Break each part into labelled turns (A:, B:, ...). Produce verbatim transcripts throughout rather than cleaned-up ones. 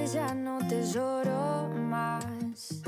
A: ya no te lloro más.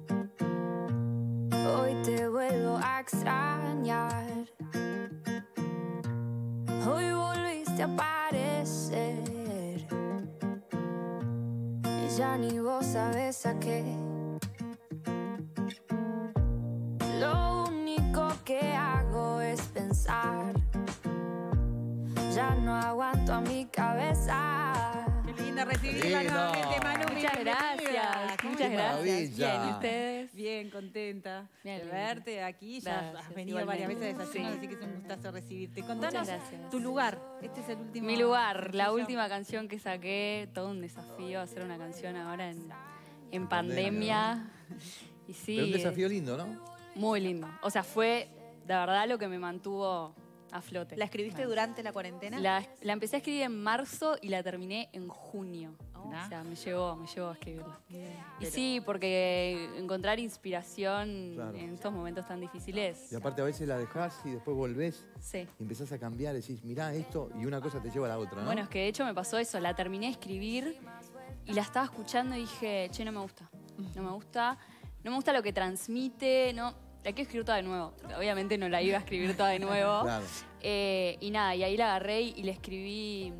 A: Hoy te vuelvo a extrañar. Hoy volviste a aparecer y ya ni vos sabes a qué. Lo único que hago es pensar. Ya no aguanto a mi cabeza.
B: Qué lindo recibirla nuevamente, Manu.
C: Muchas gracias, muchas gracias. Bien, ¿y ustedes?
B: Bien, contenta
C: Bien,
B: de
C: bien.
B: verte aquí. Ya
C: Gracias,
B: has venido
C: igualmente.
B: varias veces a desayunar,
C: Sí.
B: así que es un gustazo recibirte. Contanos
C: gracias.
B: tu lugar. Este es el último.
C: Mi lugar, la
B: sencillo.
C: última canción que saqué, todo un desafío hacer una canción ahora en, en
D: pandemia,
C: pandemia. Y sí,
D: Pero un
C: eh,
D: desafío lindo, ¿no?
C: muy lindo. O sea, fue de verdad lo que me mantuvo a flote.
E: ¿La escribiste durante la cuarentena?
C: La, la empecé a escribir en marzo y la terminé en junio.
B: Oh.
C: O sea, me llevó, me llevó a escribirla. Y
B: Pero-
C: sí, porque encontrar inspiración
D: Claro.
C: en estos momentos tan difíciles.
D: Y aparte a veces la dejás y después volvés
C: Sí.
D: y empezás a cambiar, decís, mirá esto, y una cosa te lleva a la otra, ¿no?
C: Bueno, es que de hecho me pasó eso. La terminé de escribir y la estaba escuchando y dije, che, no me gusta. No me gusta. No me gusta lo que transmite. No, la quiero escribir toda de nuevo. Obviamente no la iba a escribir toda de nuevo.
D: Claro.
C: Eh, y nada, y ahí la agarré y, y le escribí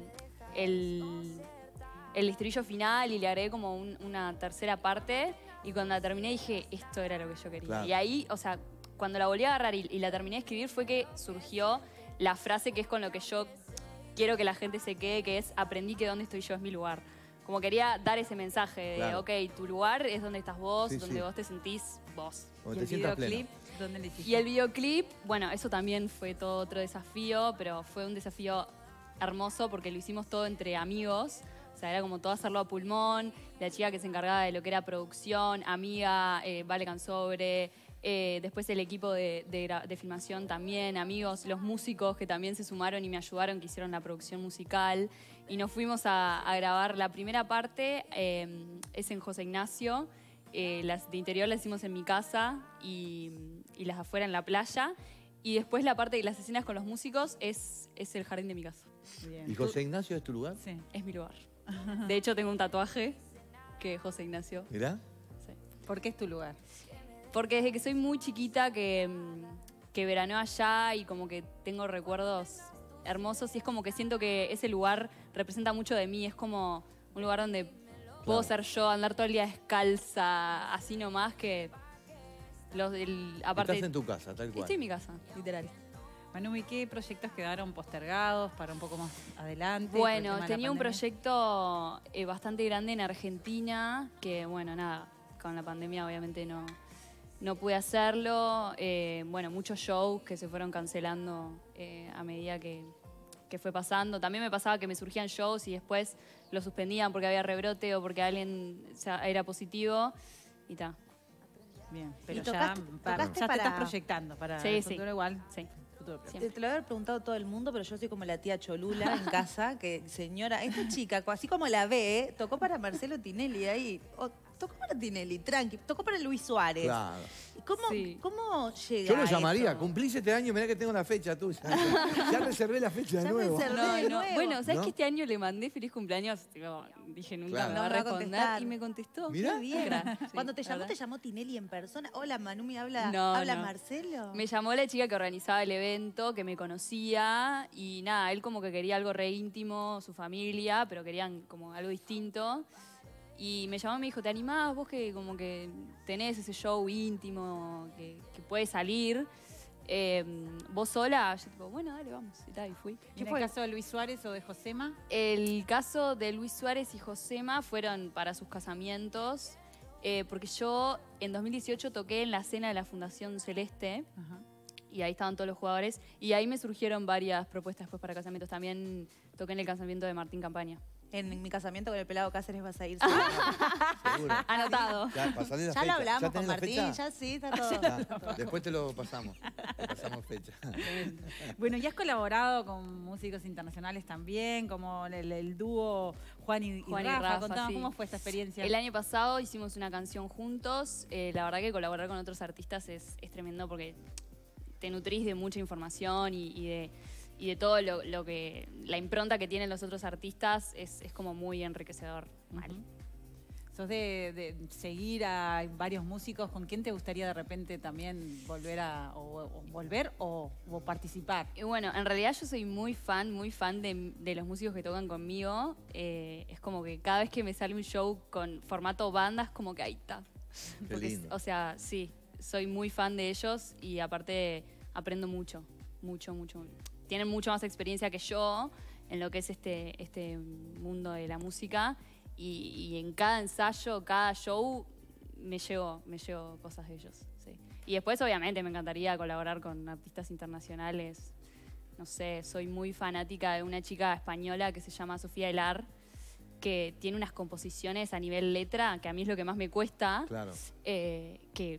C: el, el estribillo final y le agregué como un- una tercera parte. Y cuando la terminé dije, esto era lo que yo quería.
D: Claro.
C: Y ahí, o sea, cuando la volví a agarrar y, y la terminé de escribir fue que surgió la frase que es con lo que yo quiero que la gente se quede, que es aprendí que donde estoy yo es mi lugar. Como quería dar ese mensaje de,
D: Claro.
C: ok, tu lugar es donde estás vos,
D: Sí,
C: donde
D: sí.
C: vos te sentís vos.
D: Cuando
B: ¿Y
D: te
B: el
D: sientas
B: videoclip?
D: pleno.
B: ¿Dónde le hiciste?
C: Y el videoclip, bueno, eso también fue todo otro desafío, pero fue un desafío hermoso porque lo hicimos todo entre amigos. O sea, era como todo hacerlo a pulmón. La chica que se encargaba de lo que era producción, amiga, eh, Vale Cansobre. Eh, después el equipo de, de gra- de filmación también, amigos, los músicos que también se sumaron y me ayudaron, que hicieron la producción musical. Y nos fuimos a, a grabar la primera parte, eh, es en José Ignacio. Eh, las de interior las hicimos en mi casa y, y las de afuera en la playa. Y después la parte de las escenas con los músicos es, es el jardín de mi casa.
B: Bien.
D: ¿Y José Ignacio es tu lugar?
B: Sí.
C: Es mi lugar. De hecho, tengo un tatuaje que es José Ignacio.
D: Mirá.
C: Sí.
B: ¿Por qué es tu lugar?
C: Porque desde que soy muy chiquita que, mm, que veraneo allá y como que tengo recuerdos hermosos y es como que siento que ese lugar representa mucho de mí. Es como un lugar donde puedo ser yo, andar todo el día descalza, así nomás que... Los, el, aparte,
D: Estás en tu casa, tal cual.
C: Estoy en mi casa, literal.
B: Manu, ¿y qué proyectos quedaron postergados para un poco más adelante? por el
C: Bueno,
B: tema de la
C: tenía un
B: pandemia?
C: proyecto eh, bastante grande en Argentina, que bueno, nada, con la pandemia obviamente no, no pude hacerlo. Eh, bueno, muchos shows que se fueron cancelando eh, a medida que, que fue pasando. También me pasaba que me surgían shows y después los suspendían porque había rebrote o porque alguien o sea, era positivo y ta.
B: Bien, pero
E: ¿Y
B: ya,
E: tocaste-
B: para-
E: tocaste
B: ya te
E: para-
B: estás proyectando para
C: Sí,
B: el
C: sí.
B: futuro igual.
C: Sí.
B: Futuro propio.
E: Te, te lo haber preguntado todo el mundo, pero yo soy como la tía Cholula en casa, que señora, esta chica, así como la ve, tocó para Marcelo Tinelli ahí, o, tocó para Tinelli, tranqui, tocó para Luis Suárez.
D: Claro.
E: ¿Cómo,
C: Sí.
E: ¿Cómo llega
D: Yo lo
E: a
D: llamaría,
E: eso?
D: cumplís este año, mirá que tengo la fecha tuya. Ya, ya reservé la fecha de
E: Ya
D: nuevo.
E: reservé.
C: No,
E: de
C: no.
E: nuevo.
C: Bueno, ¿sabes
D: ¿No?
C: que este año le mandé feliz cumpleaños? Tipo, dije, nunca
D: Claro.
C: me
E: No
C: va a
E: me va a
C: responder
E: contestar.
C: y me contestó.
D: Mirá.
E: Qué bien.
C: Gra- sí,
E: Cuando te
C: la
E: llamó,
C: verdad.
E: te llamó Tinelli en persona. Hola, Manu, ¿me habla,
C: No,
E: habla
C: no.
E: Marcelo?
C: Me llamó la chica que organizaba el evento, que me conocía, y nada, él como que quería algo re íntimo, su familia, pero querían como algo distinto. Y me llamó y me dijo, ¿te animás? Vos que como que tenés ese show íntimo, que, que puede salir, eh, vos sola. Yo tipo, bueno, dale, vamos. Y, tal, y fui.
B: ¿Y en el caso de Luis Suárez o de Josema?
C: El caso de Luis Suárez y Josema fueron para sus casamientos, eh, porque yo en dos mil dieciocho toqué en la cena de la Fundación Celeste.
B: Ajá.
C: Y ahí estaban todos los jugadores. Y ahí me surgieron varias propuestas después para casamientos. También toqué en el casamiento de Martín Campaña.
E: En mi casamiento con el pelado Cáceres vas a ir.
D: Seguro.
C: Anotado.
D: Ya, pasale la
E: Ya
D: fecha.
E: lo hablamos
D: ¿Ya
E: con
D: tenés la
E: Martín,
D: fecha?
E: ya sí, está todo.
D: Ya, después te lo pasamos. Te pasamos fecha.
B: Bueno, y has colaborado con músicos internacionales también, como el, el dúo Juan y, y
C: Juan y
B: Rafa.
C: Rafa,
B: Contanos
C: sí.
B: cómo fue esta experiencia.
C: El año pasado hicimos una canción juntos. Eh, la verdad que colaborar con otros artistas es, es tremendo porque te nutrís de mucha información y, y de, y de todo lo, lo que... La impronta que tienen los otros artistas es, es como muy enriquecedor. Mal.
B: ¿Sos de, de seguir a varios músicos? ¿Con quién te gustaría de repente también volver a o, o volver o, o participar?
C: Y bueno, en realidad yo soy muy fan, muy fan de, de los músicos que tocan conmigo. Eh, es como que cada vez que me sale un show con formato banda, es como que ahí está.
D: Qué
C: Porque,
D: lindo.
C: o sea, sí, soy muy fan de ellos y aparte aprendo mucho, mucho, mucho. Tienen mucho más experiencia que yo en lo que es este, este mundo de la música. Y, y en cada ensayo, cada show, me llevo, me llevo cosas de ellos. Sí. Y después, obviamente, me encantaría colaborar con artistas internacionales. No sé, soy muy fanática de una chica española que se llama Sofía Elar, que tiene unas composiciones a nivel letra, que a mí es lo que más me cuesta,
D: Claro.
C: eh, que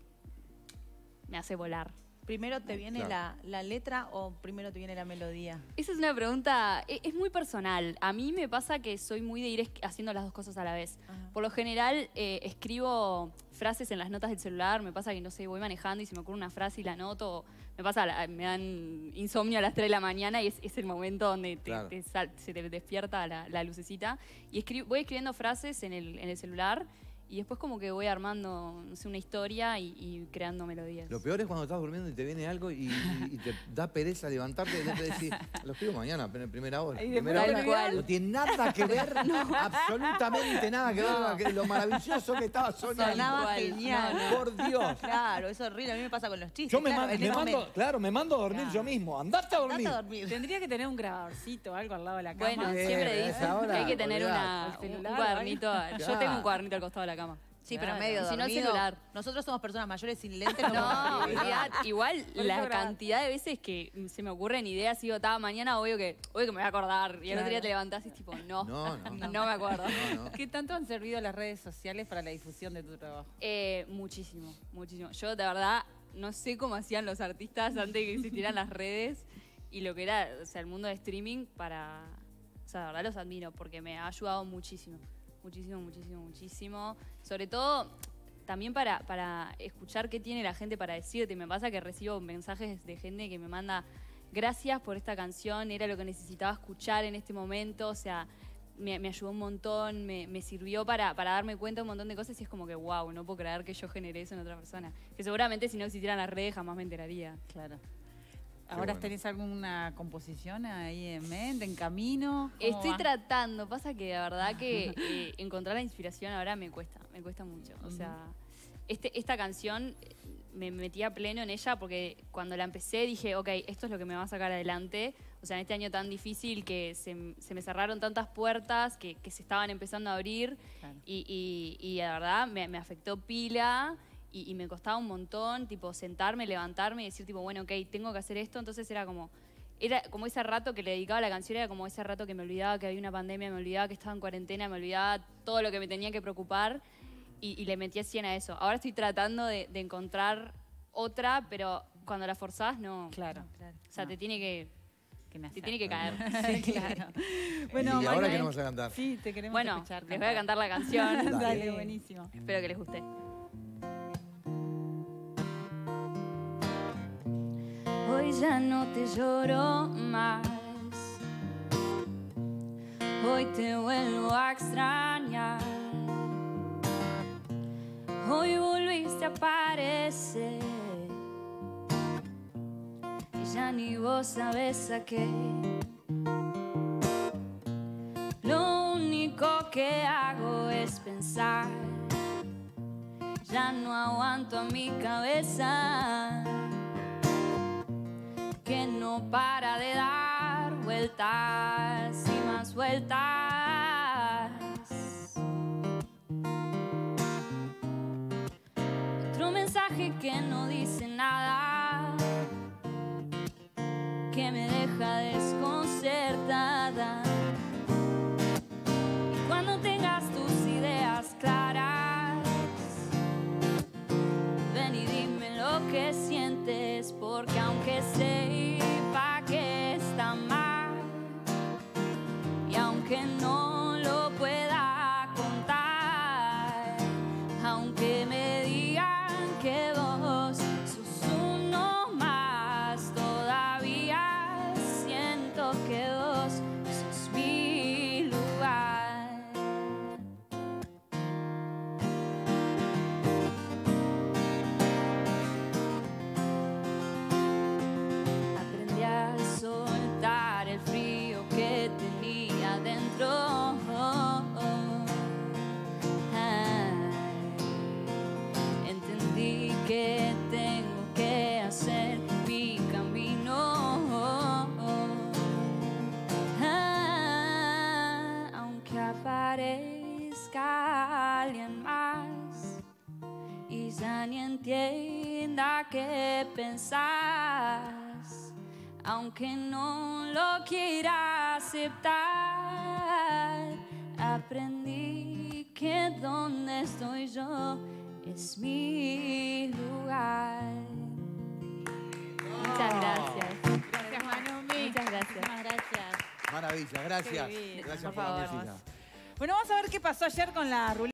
C: me hace volar.
E: ¿Primero te viene
D: Claro.
E: la, la letra o primero te viene la melodía?
C: Esa es una pregunta, e- es muy personal. A mí me pasa que soy muy de ir es- haciendo las dos cosas a la vez.
E: Ajá.
C: Por lo general, eh, escribo frases en las notas del celular. Me pasa que, no sé, voy manejando y se me ocurre una frase y la anoto. o Me pasa, la- me dan insomnio a las tres de la mañana y es, es el momento donde te-
D: Claro.
C: te sal- se te despierta la, la lucecita. Y escri- voy escribiendo frases en el, en el celular y después como que voy armando, no sé, una historia y, y creando melodías.
D: Lo peor es cuando estás durmiendo y te viene algo y, y te da pereza levantarte y te decís, lo escribo mañana, pero en primera hora.
B: Y después
D: Primera
C: te
D: hora
C: olvidás.
D: no tiene nada que ver, absolutamente nada que ver con que- lo maravilloso que estaba soñando.
E: Sonaba
C: Igual.
E: genial.
C: No, no.
D: Por Dios.
E: Claro, es horrible. A mí me pasa con los chistes.
D: Yo me,
E: claro,
D: mando,
E: en
D: me
E: ese
D: mando-
E: momento.
D: claro, me mando a dormir
B: Claro.
D: yo mismo. Andate a dormir.
E: Andate a dormir.
B: Tendría que tener un grabadorcito, algo al lado de la cama.
C: Bueno,
D: Bien,
C: siempre
D: a esa
C: dicen
D: hora,
C: que hay que tener
D: olvidate.
C: una,
B: El
C: un,
B: celular
C: un
B: o
C: cuadernito. Yo
D: Claro.
C: tengo un cuadernito al costado de la cama.
E: Sí,
B: Claro.
E: pero medio
C: Si no, el
E: dormido.
C: celular.
E: Nosotros somos personas mayores sin lentes.
C: No,
E: podemos escribir.
C: olvidate. Igual
B: Por
C: la
B: eso grabás.
C: cantidad de veces que se me ocurren ideas, digo, estaba mañana, obvio que, obvio que me voy a acordar. Y al otro día
B: Claro.
C: te levantás y es tipo, no,
D: No, no.
C: no me acuerdo.
D: No, no.
B: ¿Qué tanto han servido las redes sociales para la difusión de tu trabajo?
C: Eh, muchísimo, muchísimo. Yo, de verdad, no sé cómo hacían los artistas antes de que existieran las redes y lo que era, o sea, el mundo de streaming para... O sea, de verdad los admiro porque me ha ayudado muchísimo. Muchísimo, muchísimo, muchísimo. Sobre todo, también para, para escuchar qué tiene la gente para decirte. Me pasa que recibo mensajes de gente que me manda gracias por esta canción, era lo que necesitaba escuchar en este momento. O sea, me, me ayudó un montón, me, me sirvió para, para darme cuenta de un montón de cosas y es como que, wow, no puedo creer que yo generé eso en otra persona. Que seguramente si no existieran las redes jamás me enteraría.
B: Claro. ¿Ahora
D: bueno.
B: tenés alguna composición ahí en mente, en camino? ¿Cómo
C: Estoy
B: va?
C: tratando, pasa que la verdad que eh, encontrar la inspiración ahora me cuesta, me cuesta mucho. O sea, este, esta canción eh, me metí a pleno en ella porque cuando la empecé dije, ok, esto es lo que me va a sacar adelante. O sea, en este año tan difícil que se, se me cerraron tantas puertas que, que se estaban empezando a abrir
B: Claro.
C: y, y, y la verdad me, me afectó pila. Y, y me costaba un montón, tipo, sentarme, levantarme y decir, tipo, bueno, ok, tengo que hacer esto. Entonces era como, era como ese rato que le dedicaba a la canción, era como ese rato que me olvidaba que había una pandemia, me olvidaba que estaba en cuarentena, me olvidaba todo lo que me tenía que preocupar y, y le metía cien a eso. Ahora estoy tratando de, de encontrar otra, pero cuando la forzás, no.
B: Claro.
C: O sea,
B: No.
C: te tiene que,
B: Que nacer.
C: te tiene que caer.
B: Sí, claro.
D: y
B: Bueno,
D: ahora
B: Manuel,
D: que nos vas a cantar.
B: Sí, te queremos
C: Bueno,
B: escuchar.
C: les voy a cantar la canción.
B: Dale,
D: Dale.
B: buenísimo.
C: Espero que les guste.
A: Hoy ya no te lloro más. Hoy te vuelvo a extrañar. Hoy volviste a aparecer. Y ya ni vos sabes a qué. Lo único que hago es pensar. Ya no aguanto a mi cabeza, que no para de dar vueltas y más vueltas. Otro mensaje que no dice nada, que me deja desconcertada. Y cuando tengas tus ideas claras, ven y dime lo que sientes, porque aunque sepa que está mal y aunque no parezca a alguien más y ya ni entienda qué pensás, aunque no lo quiera aceptar. Aprendí que donde estoy yo es mi lugar.
C: Muchas gracias.
B: Gracias, Manumi.
C: Muchas gracias.
B: Muchísimas gracias.
D: Maravilla, gracias.
B: Qué divino.
D: Gracias
C: Por
D: por la
C: favor.
D: música.
B: Bueno, vamos a ver qué pasó ayer con la ruleta.